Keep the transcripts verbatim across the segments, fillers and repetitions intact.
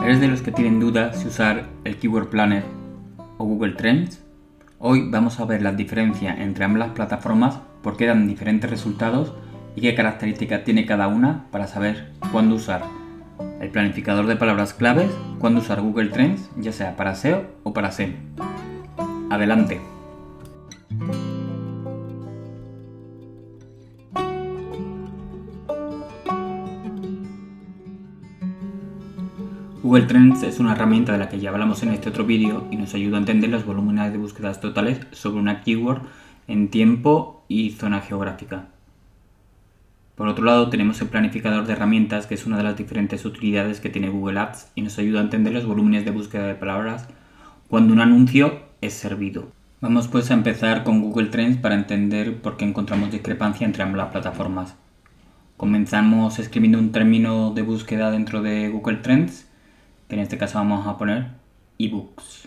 ¿Eres de los que tienen dudas si usar el Keyword Planner o Google Trends? Hoy vamos a ver la diferencia entre ambas plataformas, por qué dan diferentes resultados y qué características tiene cada una para saber cuándo usar el planificador de palabras claves, cuándo usar Google Trends, ya sea para S E O o para S E M. Adelante. Google Trends es una herramienta de la que ya hablamos en este otro vídeo y nos ayuda a entender los volúmenes de búsquedas totales sobre una keyword en tiempo y zona geográfica. Por otro lado, tenemos el planificador de herramientas, que es una de las diferentes utilidades que tiene Google Ads y nos ayuda a entender los volúmenes de búsqueda de palabras cuando un anuncio es servido. Vamos pues a empezar con Google Trends para entender por qué encontramos discrepancia entre ambas plataformas. Comenzamos escribiendo un término de búsqueda dentro de Google Trends, que en este caso vamos a poner ebooks.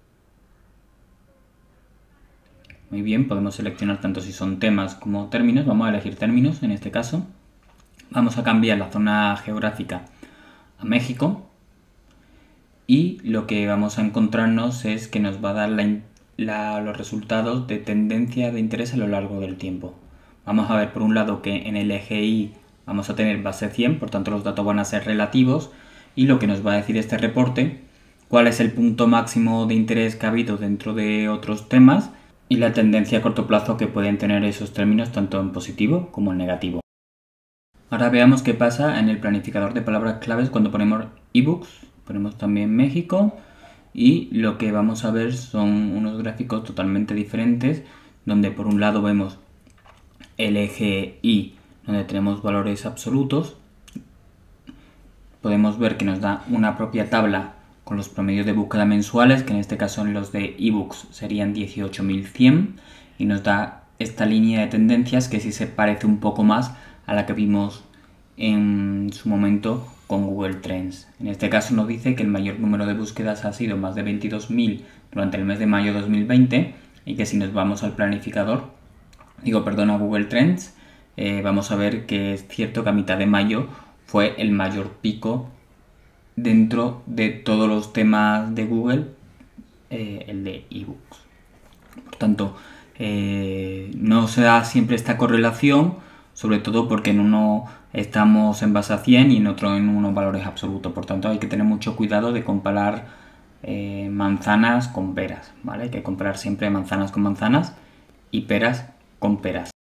Muy bien, podemos seleccionar tanto si son temas como términos. Vamos a elegir términos en este caso. Vamos a cambiar la zona geográfica a México y lo que vamos a encontrarnos es que nos va a dar la, la, los resultados de tendencia de interés a lo largo del tiempo. Vamos a ver por un lado que en el eje Y vamos a tener base cien, por tanto los datos van a ser relativos, y lo que nos va a decir este reporte, cuál es el punto máximo de interés que ha habido dentro de otros temas y la tendencia a corto plazo que pueden tener esos términos tanto en positivo como en negativo. Ahora veamos qué pasa en el planificador de palabras claves cuando ponemos ebooks, ponemos también México y lo que vamos a ver son unos gráficos totalmente diferentes donde por un lado vemos el eje Y donde tenemos valores absolutos. Podemos ver que nos da una propia tabla con los promedios de búsqueda mensuales, que en este caso en los de ebooks serían dieciocho mil cien, y nos da esta línea de tendencias que sí se parece un poco más a la que vimos en su momento con Google Trends. En este caso nos dice que el mayor número de búsquedas ha sido más de veintidós mil durante el mes de mayo de dos mil veinte y que si nos vamos al planificador, digo perdón a Google Trends, eh, vamos a ver que es cierto que a mitad de mayo fue el mayor pico dentro de todos los temas de Google, eh, el de ebooks. Por tanto, eh, no se da siempre esta correlación, sobre todo porque en uno estamos en base a cien y en otro en unos valores absolutos. Por tanto, hay que tener mucho cuidado de comparar eh, manzanas con peras, ¿vale? Hay que comparar siempre manzanas con manzanas y peras con peras.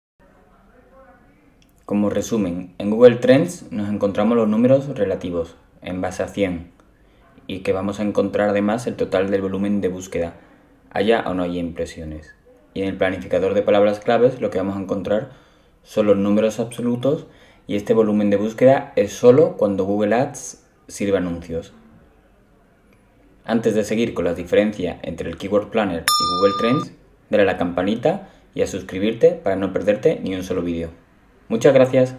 Como resumen, en Google Trends nos encontramos los números relativos en base a cien y que vamos a encontrar además el total del volumen de búsqueda, haya o no haya impresiones. Y en el planificador de palabras claves lo que vamos a encontrar son los números absolutos y este volumen de búsqueda es solo cuando Google Ads sirve anuncios. Antes de seguir con la diferencia entre el Keyword Planner y Google Trends, dale a la campanita y a suscribirte para no perderte ni un solo vídeo. Muchas gracias.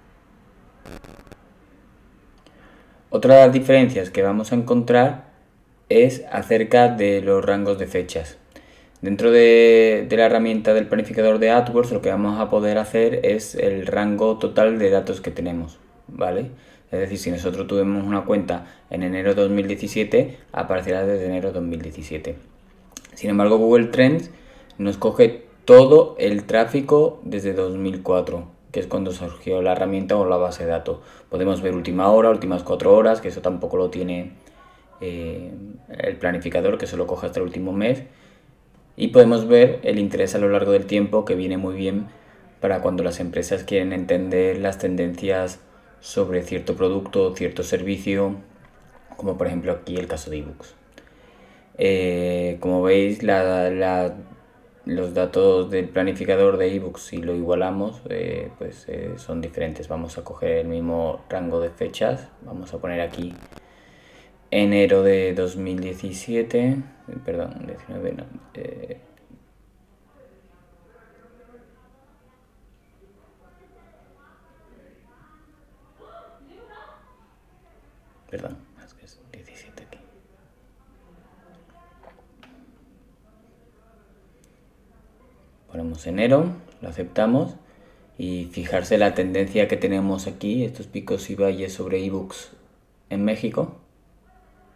Otra de las diferencias que vamos a encontrar es acerca de los rangos de fechas. Dentro de, de la herramienta del planificador de AdWords lo que vamos a poder hacer es el rango total de datos que tenemos, ¿vale? Es decir, si nosotros tuvimos una cuenta en enero de dos mil diecisiete, aparecerá desde enero de dos mil diecisiete. Sin embargo, Google Trends nos coge todo el tráfico desde dos mil cuatro. Que es cuando surgió la herramienta o la base de datos. Podemos ver última hora, últimas cuatro horas, que eso tampoco lo tiene eh, el planificador, que solo coge hasta el último mes. Y podemos ver el interés a lo largo del tiempo, que viene muy bien para cuando las empresas quieren entender las tendencias sobre cierto producto o cierto servicio, como por ejemplo aquí el caso de ebooks. Eh, como veis, la... la los datos del planificador de ebooks, si lo igualamos, eh, pues eh, son diferentes. Vamos a coger el mismo rango de fechas. Vamos a poner aquí enero de dos mil diecisiete, perdón, diecinueve, no, eh, perdón, es que es diecisiete aquí. Ponemos enero, lo aceptamos y fijarse la tendencia que tenemos aquí, estos picos y valles sobre ebooks en México.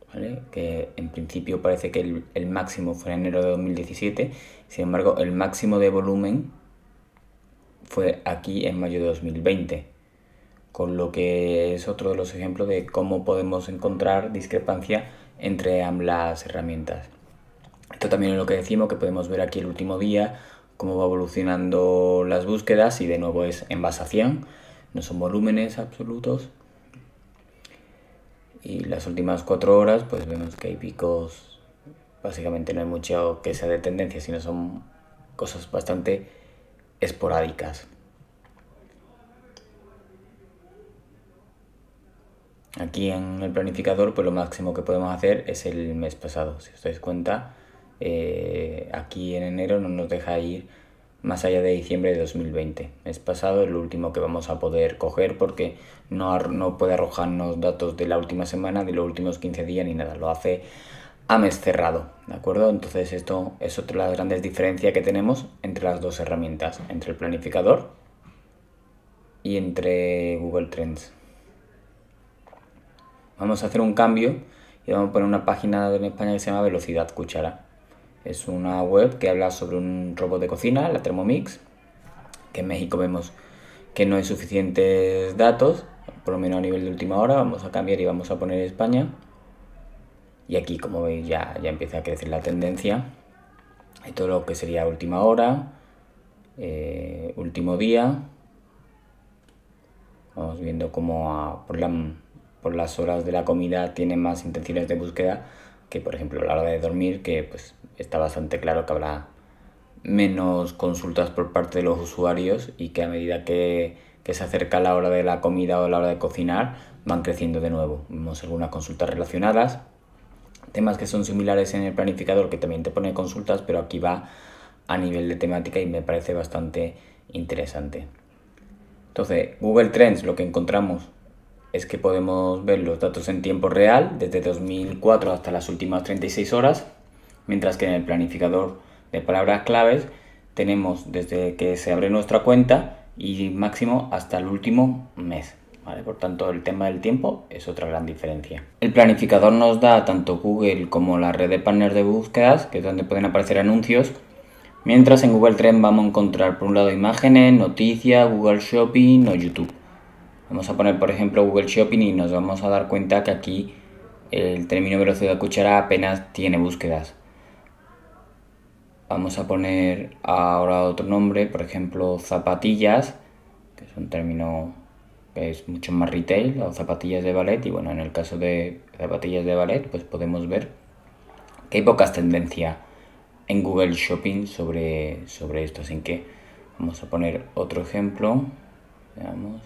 ¿vale? Que en principio parece que el, el máximo fue en enero de dos mil diecisiete, sin embargo el máximo de volumen fue aquí en mayo de dos mil veinte, con lo que es otro de los ejemplos de cómo podemos encontrar discrepancia entre ambas herramientas. Esto también es lo que decimos, que podemos ver aquí el último día, cómo va evolucionando las búsquedas, y de nuevo es en base a cien, no son volúmenes absolutos. Y las últimas cuatro horas pues vemos que hay picos, básicamente no hay mucho que sea de tendencia, sino son cosas bastante esporádicas. Aquí en el planificador pues lo máximo que podemos hacer es el mes pasado. Si os dais cuenta, eh, aquí en enero no nos deja ir más allá de diciembre de dos mil veinte. Mes pasado es lo último que vamos a poder coger, porque no, no puede arrojarnos datos de la última semana, de los últimos quince días ni nada, lo hace a mes cerrado, ¿de acuerdo? Entonces esto es otra de las grandes diferencias que tenemos entre las dos herramientas, entre el planificador y entre Google Trends. Vamos a hacer un cambio y vamos a poner una página en España que se llama Velocidad Cuchara. Es una web que habla sobre un robot de cocina, la Thermomix, que en México vemos que no hay suficientes datos, por lo menos a nivel de última hora. Vamos a cambiar y vamos a poner España. Y aquí, como veis, ya, ya empieza a crecer la tendencia. Y todo lo que sería última hora, eh, último día. Vamos viendo cómo a, por, la, por las horas de la comida tiene más intenciones de búsqueda que, por ejemplo, a la hora de dormir, que pues está bastante claro que habrá menos consultas por parte de los usuarios, y que a medida que, que se acerca la hora de la comida o la hora de cocinar van creciendo de nuevo. Vemos algunas consultas relacionadas, temas que son similares en el planificador, que también te pone consultas, pero aquí va a nivel de temática y me parece bastante interesante. Entonces, Google Trends, lo que encontramos es que podemos ver los datos en tiempo real desde dos mil cuatro hasta las últimas treinta y seis horas, mientras que en el planificador de palabras claves tenemos desde que se abre nuestra cuenta y máximo hasta el último mes, ¿vale? Por tanto, el tema del tiempo es otra gran diferencia. El planificador nos da tanto Google como la red de partners de búsquedas, que es donde pueden aparecer anuncios, mientras en Google Trends vamos a encontrar por un lado imágenes, noticias, Google Shopping o YouTube. Vamos a poner por ejemplo Google Shopping y nos vamos a dar cuenta que aquí el término velocidad cuchara apenas tiene búsquedas. Vamos a poner ahora otro nombre, por ejemplo zapatillas, que es un término que es mucho más retail, o zapatillas de ballet. Y bueno, en el caso de zapatillas de ballet pues podemos ver que hay pocas tendencias en Google Shopping sobre, sobre esto, así que vamos a poner otro ejemplo. Veamos.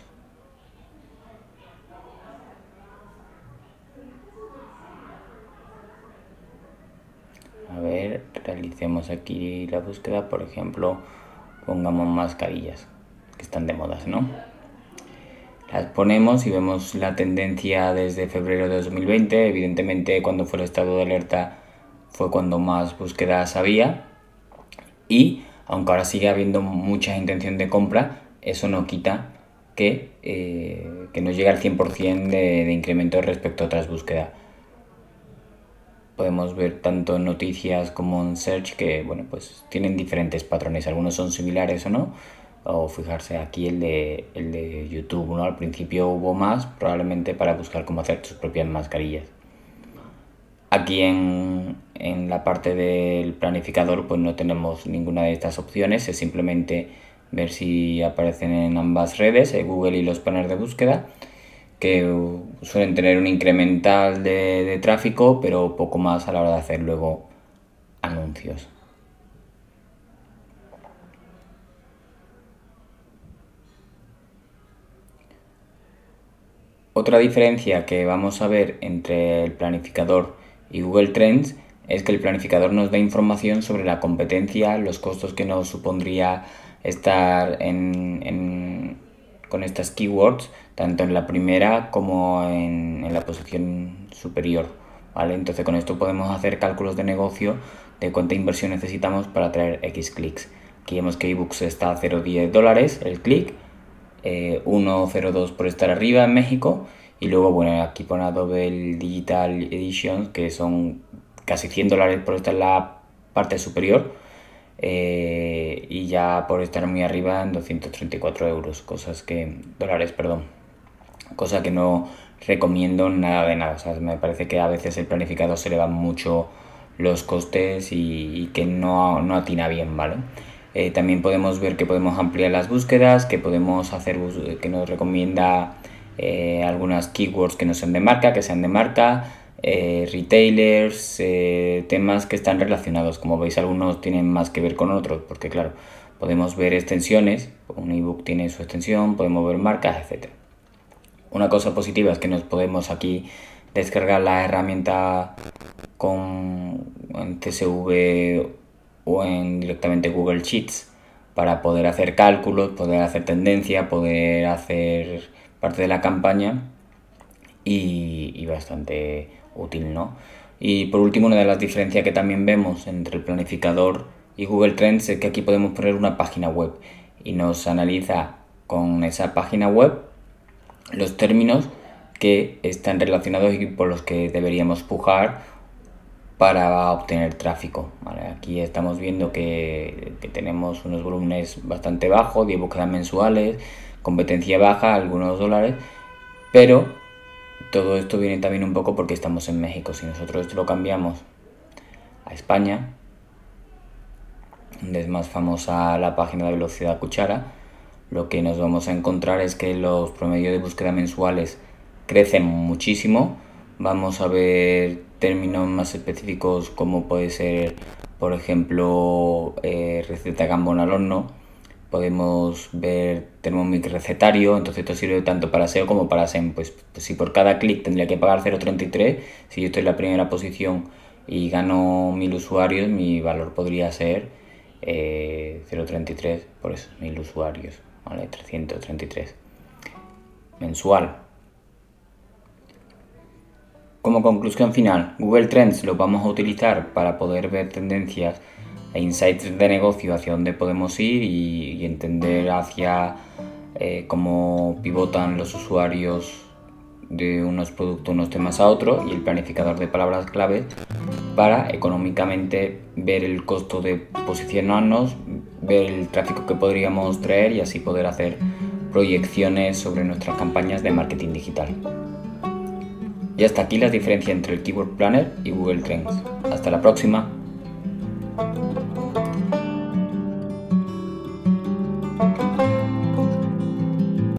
A ver, realicemos aquí la búsqueda, por ejemplo, pongamos mascarillas, que están de modas, ¿no? Las ponemos y vemos la tendencia desde febrero de dos mil veinte. Evidentemente, cuando fue el estado de alerta fue cuando más búsquedas había, y aunque ahora sigue habiendo mucha intención de compra, eso no quita que, eh, que no llegue al cien por cien de, de incremento respecto a otras búsquedas. Podemos ver tanto en noticias como en search que, bueno, pues tienen diferentes patrones, algunos son similares o no, o fijarse aquí el de, el de YouTube, ¿no? Al principio hubo más, probablemente para buscar cómo hacer tus propias mascarillas. Aquí en, en la parte del planificador pues no tenemos ninguna de estas opciones, es simplemente ver si aparecen en ambas redes, Google y los paneles de búsqueda, que suelen tener un incremental de, de tráfico, pero poco más a la hora de hacer luego anuncios. Otra diferencia que vamos a ver entre el planificador y Google Trends es que el planificador nos da información sobre la competencia, los costos que nos supondría estar en, en, con estas keywords, tanto en la primera como en, en la posición superior, ¿vale? Entonces con esto podemos hacer cálculos de negocio de cuánta inversión necesitamos para traer X clics. Aquí vemos que ebooks está a cero coma diez dólares el clic, eh, uno coma cero dos por estar arriba en México, Y luego, bueno, aquí pone Adobe Digital Edition, que son casi cien dólares por estar en la parte superior, eh, y ya por estar muy arriba en doscientos treinta y cuatro euros, cosas que, dólares, perdón, cosa que no recomiendo nada de nada. O sea, me parece que a veces el planificador se le van mucho los costes y, y que no, no atina bien, ¿vale? Eh, también podemos ver que podemos ampliar las búsquedas, que podemos hacer, que nos recomienda eh, algunas keywords que no sean de marca, que sean de marca, eh, retailers, eh, temas que están relacionados. Como veis, algunos tienen más que ver con otros, porque claro, podemos ver extensiones, un ebook tiene su extensión, podemos ver marcas, etcétera. Una cosa positiva es que nos podemos aquí descargar la herramienta con en C S V o en directamente Google Sheets para poder hacer cálculos, poder hacer tendencia, poder hacer parte de la campaña y, y bastante útil, ¿no? Y por último, una de las diferencias que también vemos entre el planificador y Google Trends es que aquí podemos poner una página web y nos analiza con esa página web los términos que están relacionados y por los que deberíamos pujar para obtener tráfico, ¿vale? Aquí estamos viendo que, que tenemos unos volúmenes bastante bajos, diez búsquedas mensuales, competencia baja, algunos dólares, pero todo esto viene también un poco porque estamos en México. Si nosotros esto lo cambiamos a España, donde es más famosa la página de Velocidad Cuchara, lo que nos vamos a encontrar es que los promedios de búsqueda mensuales crecen muchísimo. Vamos a ver términos más específicos como puede ser, por ejemplo, eh, receta gambón al horno. Podemos ver Thermomix recetario, entonces esto sirve tanto para S E O como para S E M. Pues, pues si por cada clic tendría que pagar cero coma treinta y tres, si yo estoy en la primera posición y gano mil usuarios, mi valor podría ser eh, cero coma treinta y tres, por eso, mil usuarios, ¿vale? trescientos treinta y tres mensual. Como conclusión final, Google Trends lo vamos a utilizar para poder ver tendencias e insights de negocio hacia dónde podemos ir y, y entender hacia eh, cómo pivotan los usuarios de unos productos, unos temas a otros, y el planificador de palabras clave para económicamente ver el costo de posicionarnos, ver el tráfico que podríamos traer y así poder hacer proyecciones sobre nuestras campañas de marketing digital. Y hasta aquí las diferencias entre el Keyword Planner y Google Trends. Hasta la próxima.